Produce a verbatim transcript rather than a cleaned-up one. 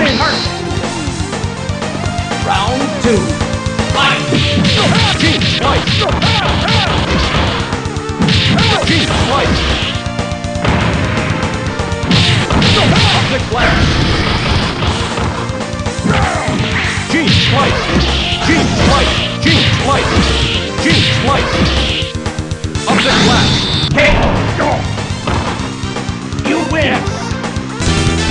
win. Round two. Fight! Gene slice! Gene slice! Object flash! Gene slice! Gene slice! Gene slice! Gene slice! Object flash! Kick!